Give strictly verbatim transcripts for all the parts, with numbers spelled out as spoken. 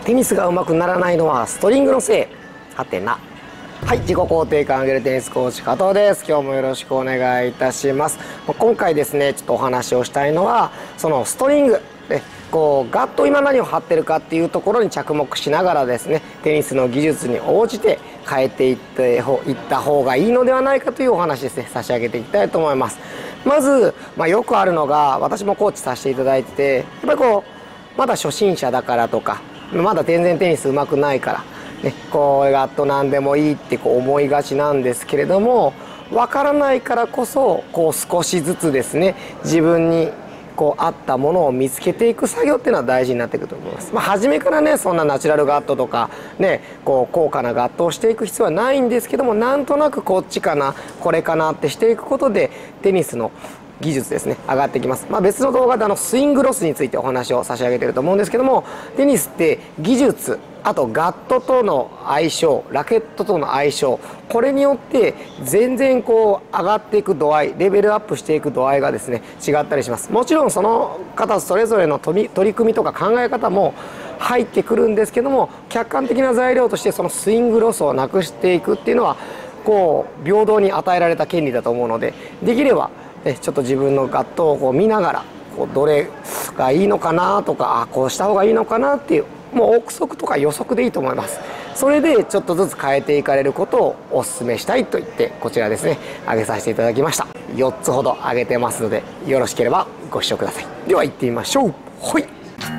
テニスが上手くならないのはストリングのせいはてな。はい、自己肯定感上げるテニスコーチ加藤です。今日もよろしくお願いいたします。今回ですね、ちょっとお話をしたいのはそのストリングでこうガット今何を張ってるかっていうところに着目しながらですね、テニスの技術に応じて変えていっていった方がいいのではないかというお話ですね、差し上げていきたいと思います。まず、まあ、よくあるのが、私もコーチさせていただいてて、やっぱりこうまだ初心者だからとか、まだ全然テニス上手くないから、ね、こうガット何でもいいってこう思いがちなんですけれども、分からないからこそこう少しずつですね、自分にこう合ったものを見つけていく作業っていうのは大事になってくると思います。まあ、初めからね、そんなナチュラルガットとかね、こう高価なガットをしていく必要はないんですけども、なんとなくこっちかなこれかなってしていくことでテニスの技術ですね、上がってきます。まあ、別の動画であのスイングロスについてお話を差し上げていると思うんですけども、テニスって技術、あとガットとの相性、ラケットとの相性、これによって全然こう上がっていく度合い、レベルアップしていく度合いがですね、違ったりします。もちろんその方それぞれの取り取り組みとか考え方も入ってくるんですけども、客観的な材料としてそのスイングロスをなくしていくっていうのはこう平等に与えられた権利だと思うので、できればちょっと自分のガットをこう見ながら、こうどれがいいのかなとか、あこうした方がいいのかなっていう、もう憶測とか予測でいいと思います。それでちょっとずつ変えていかれることをお勧めしたいと言って、こちらですね、上げさせていただきました。よっつほど上げてますので、よろしければご視聴ください。では行ってみましょう。ほい。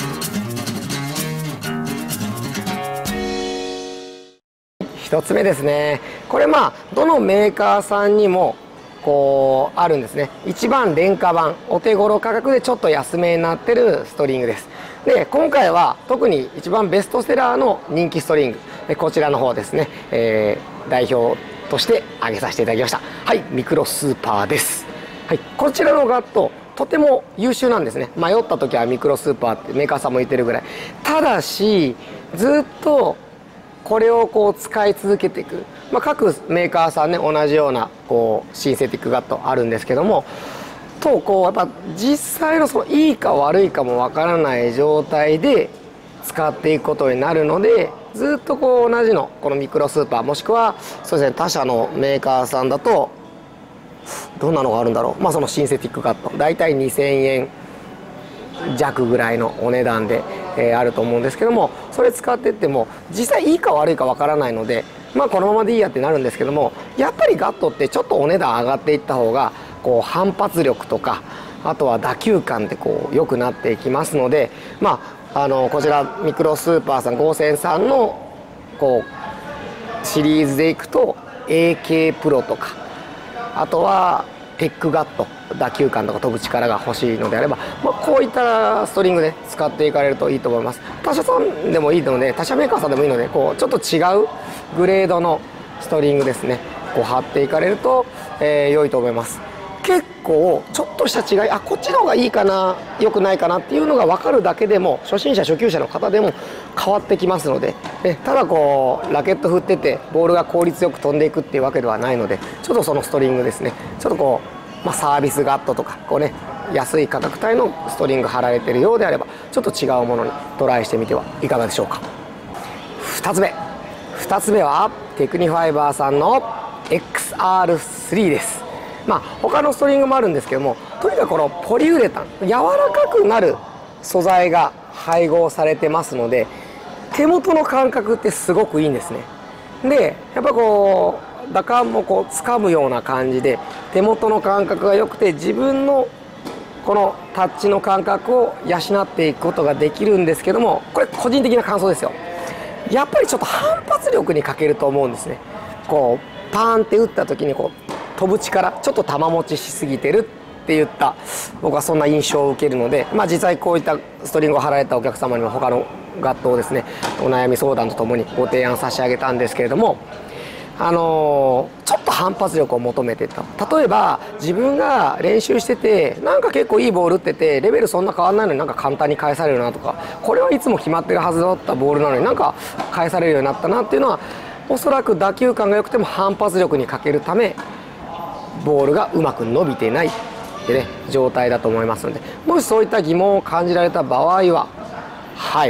ひとつめですね。これまあどのメーカーさんにもこうあるんですね。一番廉価版、お手頃価格でちょっと安めになってるストリングです。で今回は特に一番ベストセラーの人気ストリングで、こちらの方ですね、えー、代表として挙げさせていただきました。はい、ミクロスーパーです。はい、こちらのガットとても優秀なんですね。迷った時はミクロスーパーってメーカーさんも言ってるぐらい。ただしずっとこれをこう使い続けていく、まあ、各メーカーさんね、同じようなこうシンセティックガットあるんですけども、とこうやっぱ実際のそのいいか悪いかもわからない状態で使っていくことになるので、ずっとこう同じのこのミクロスーパー、もしくはそうですね、他社のメーカーさんだとどんなのがあるんだろう、まあそのシンセティックガットだいたいにせんえん弱ぐらいのお値段で、えー、あると思うんですけども、それ使っていっても実際いいか悪いかわからないので、まあこのままでいいやってなるんですけども、やっぱりガットってちょっとお値段上がっていった方がこう反発力とか、あとは打球感ってこう良くなっていきますので、まああのこちらミクロスーパーさんごせんさんのこうシリーズでいくと エーケー プロとか、あとはテックガット、打球感とか飛ぶ力が欲しいのであれば、まあ、こういったストリングで使っていかれるといいと思います。他社さんでもいいので、他社メーカーさんでもいいので、こうちょっと違うグレードのストリングですね、こう貼っていかれると、えー、良いと思います。結構ちょっとした違い、あこっちの方がいいかな、良くないかなっていうのが分かるだけでも、初心者初級者の方でも変わってきますので、ね、ただこうラケット振っててボールが効率よく飛んでいくっていうわけではないので、ちょっとそのストリングですね、ちょっとこう、まあ、サービスガットとかこうね、安い価格帯のストリング貼られてるようであれば、ちょっと違うものにトライしてみてはいかがでしょうか。ふたつめふたつめはテクニファイバーさんの エックスアールスリー です。まあ他のストリングもあるんですけども、とにかくこのポリウレタン、柔らかくなる素材が配合されてますので、手元の感覚ってすごくいいんですね。でやっぱこう打感もこう掴むような感じで、手元の感覚が良くて、自分のこのタッチの感覚を養っていくことができるんですけども、これ個人的な感想ですよ。やっぱりちょっと反発力に欠けると思うんですね。こうパーンって打った時にこう飛ぶ力、ちょっと球持ちしすぎてるって言った、僕はそんな印象を受けるので、まあ、実際こういったストリングを貼られたお客様にも他のガットをですね、お悩み相談とともにご提案差し上げたんですけれども、あのー、ちょっと反発力を求めてた。例えば自分が練習してて、なんか結構いいボール打ってて、レベルそんな変わんないのになんか簡単に返されるなとか、これはいつも決まってるはずだったボールなのになんか返されるようになったなっていうのは、おそらく打球感が良くても反発力に欠けるため、ボールがうまく伸びてないってね、状態だと思いますので、もしそういった疑問を感じられた場合は、はい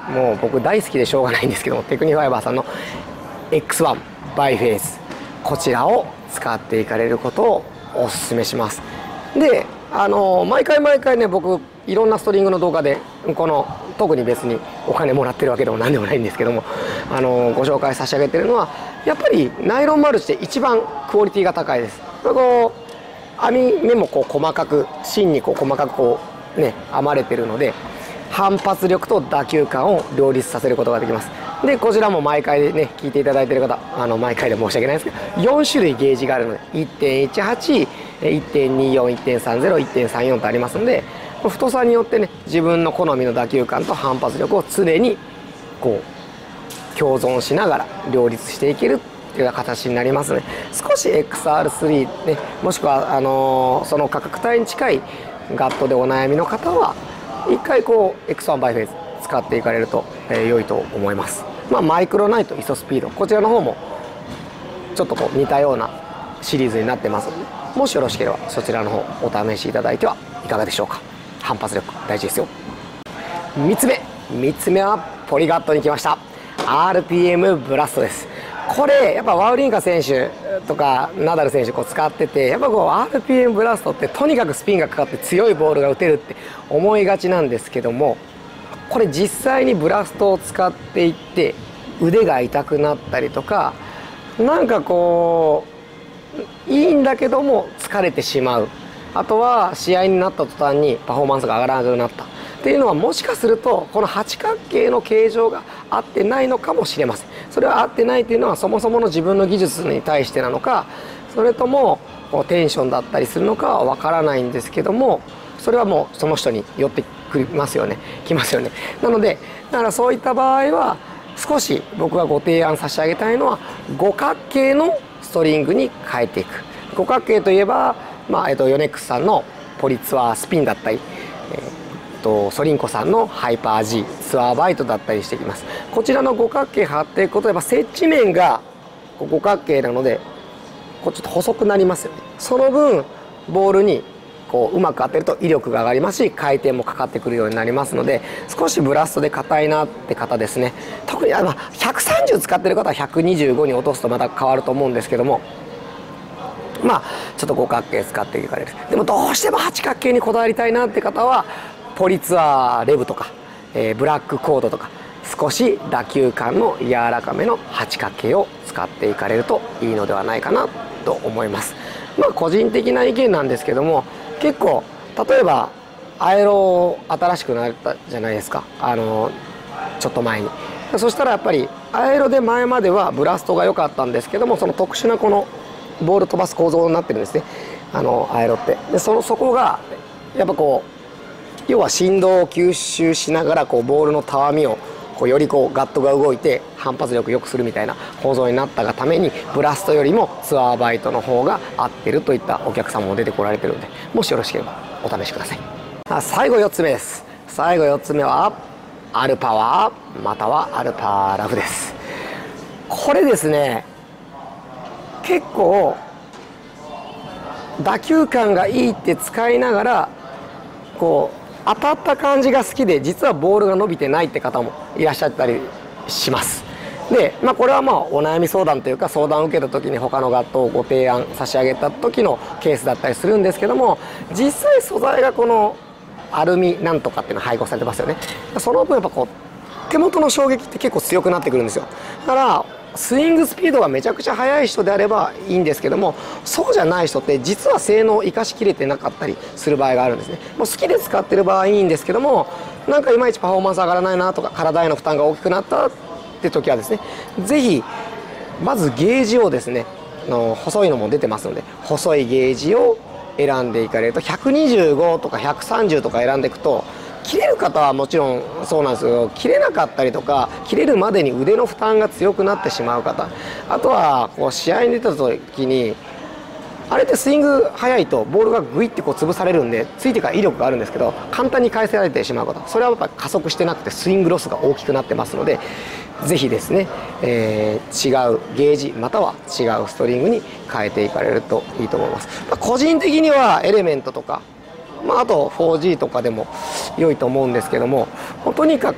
もう僕大好きでしょうがないんですけども、テクニファイバーさんの エックスワン バイフェイス、こちらを使っていかれることをお勧めします。で、あの毎回毎回ね、僕いろんなストリングの動画でこの特に別にお金もらってるわけでも何でもないんですけども、あのご紹介差し上げてるのはやっぱりナイロンマルチで一番クオリティが高いです。こう網目もこう細かく芯にこう細かくこうね編まれてるので、反発力と打球感を両立させることができます。でこちらも毎回ね聞いていただいている方、あの毎回で申し訳ないですけど、よん種類ゲージがあるので いってんいちはち、いってんによん、いってんさんぜろ、いってんさんよん とありますので、太さによってね自分の好みの打球感と反発力を常にこう共存しながら両立していけるっていうような形になりますので、少し エックスアールスリー、ね、もしくはあのー、その価格帯に近いガットでお悩みの方は一回こう エックスワン バイフェイス使っていかれると、えー、良いと思います。まあ、マイクロナイトイソスピード、こちらの方もちょっとこう似たようなシリーズになってますので、もしよろしければそちらの方お試しいただいてはいかがでしょうか。反発力大事ですよ。みっつめみっつめはポリガットに来ました。 アールピーエム ブラストです。これやっぱワウリンカ選手とかナダル選手こう使ってて、やっぱこう アールピーエム ブラストってとにかくスピンがかかって強いボールが打てるって思いがちなんですけども、これ実際にブラストを使っていって腕が痛くなったりとか、なんかこういいんだけども疲れてしまう、あとは試合になった途端にパフォーマンスが上がらなくなったっていうのは、もしかするとこの八角形の形状が合ってないのかもしれません。それは合ってないというのはそもそもの自分の技術に対してなのか、それともテンションだったりするのかはわからないんですけども、それはもうその人によってきますよねきますよね。なのでだからそういった場合は少し僕がご提案差し上げたいのは五角形のストリングに変えていく。五角形といえば、まあえっと、ヨネックスさんのポリツアースピンだったり、えー、とソリンコさんのハイパー G ツアーバイトだったりしてきます。こちらの五角形貼っていくことで接地面が五角形なのでこうちょっと細くなりますよね。その分ボールにこううまく当てると威力が上がりますし、回転もかかってくるようになりますので、少しブラストで硬いなって方ですね、特にあのひゃくさんじゅう使ってる方はひゃくにじゅうごに落とすとまた変わると思うんですけども、まあちょっと五角形使っていかれる。でもどうしても八角形にこだわりたいなって方はポリツアーレブとか、えー、ブラックコードとか少し打球感の柔らかめの八角形を使っていかれるといいのではないかなと思います。まあ個人的な意見なんですけども、結構例えばアエロ新しくなったじゃないですか、あのちょっと前に。そしたらやっぱりアエロで前まではブラストが良かったんですけども、その特殊なこのボール飛ばす構造になってるんですね、あのアエロって。でそのそこがやっぱこう要は振動を吸収しながらこうボールのたわみをこうよりこうガットが動いて反発力良くするみたいな構造になったがために、ブラストよりもツアーバイトの方が合ってるといったお客さんも出てこられてるので、もしよろしければお試しください。あ最後よっつめです。最後よっつめはアルパワーまたはアルパラフです。これですね、結構打球感がいいって使いながらこう当たった感じが好きで実はボールが伸びてないって方もいらっしゃったりします。で、まあ、これはまあお悩み相談というか相談を受けた時に他のガットをご提案差し上げた時のケースだったりするんですけども、実際素材がこのアルミなんとかっていうの配合されてますよね。その分やっぱこう手元の衝撃って結構強くなってくるんですよ。だからスイングスピードがめちゃくちゃ速い人であればいいんですけども、そうじゃない人って実は性能を生かしきれてなかったりする場合があるんですね。もう好きで使ってる場合いいんですけども、なんかいまいちパフォーマンス上がらないなとか体への負担が大きくなったって時はですね、是非まずゲージをですね、の細いのも出てますので細いゲージを選んでいかれると、ひゃくにじゅうごとかひゃくさんじゅうとか選んでいくと切れる方はもちろんそうなんですけど、切れなかったりとか切れるまでに腕の負担が強くなってしまう方、あとはこう試合に出た時にあれってスイング速いとボールがグイッてこう潰されるんでついてから威力があるんですけど簡単に返せられてしまう方、それはやっぱり加速してなくてスイングロスが大きくなってますので、ぜひですね、えー、違うゲージまたは違うストリングに変えていかれるといいと思います。まあ、個人的にはエレメントとか、まあ、あと フォージー とかでも良いと思うんですけども、とにかく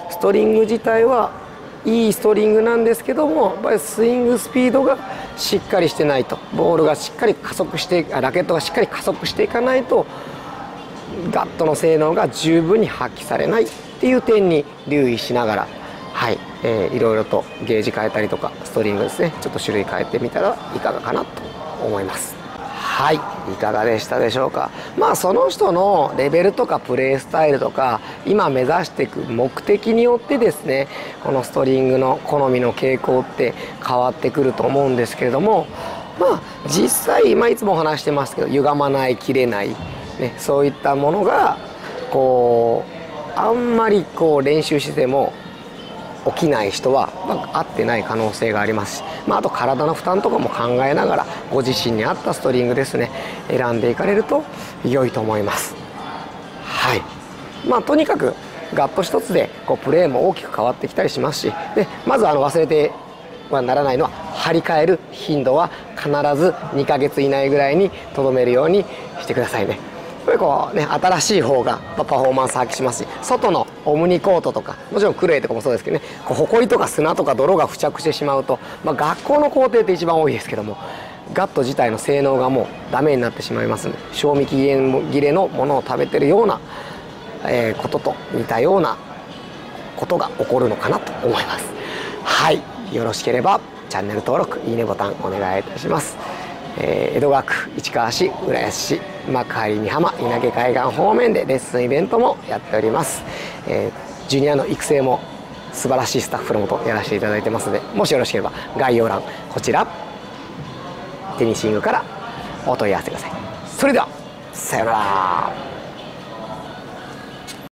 ストリング自体はいいストリングなんですけども、やっぱりスイングスピードがしっかりしてないと、ボールがしっかり加速してラケットがしっかり加速していかないとガットの性能が十分に発揮されないっていう点に留意しながら、はい、えー、いろいろとゲージ変えたりとかストリングですね、ちょっと種類変えてみたらいかがかなと思います。はい、いかがでしたでしょうか。まあその人のレベルとかプレースタイルとか今目指していく目的によってですね、このストリングの好みの傾向って変わってくると思うんですけれども、まあ実際、まあ、いつもお話してますけど、歪まない切れない、ね、そういったものがこうあんまりこう練習してても起きない人は、まあ、合ってない可能性がありますし、まあ、あと体の負担とかも考えながらご自身に合ったストリングですね、選んでいかれると良いと思います。はい、まあとにかくガット一つでこうプレーも大きく変わってきたりしますし、でまずあの忘れてはならないのは、張り替える頻度は必ずにかげつ以内ぐらいにとどめるようにしてくださいね。やっぱりこうね、新しい方がパフォーマンス発揮しますし、外のオムニコートとか、もちろんクレーとかもそうですけどね、こう埃とか砂とか泥が付着してしまうと、まあ、学校の校庭って一番多いですけども、ガット自体の性能がもうダメになってしまいますので、賞味期限切れのものを食べてるような、えー、ことと似たようなことが起こるのかなと思います。はい、よろしければチャンネル登録、いいねボタンお願いいたします。えー、江戸川区市川市浦安市幕張美浜稲毛海岸方面でレッスンイベントもやっております。えー、ジュニアの育成も素晴らしいスタッフのもとやらせていただいてますので、もしよろしければ概要欄こちらテニシングからお問い合わせください。それではさようなら。